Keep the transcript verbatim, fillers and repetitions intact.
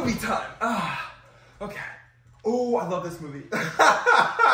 movie time. Ah, okay. Oh, I love this movie.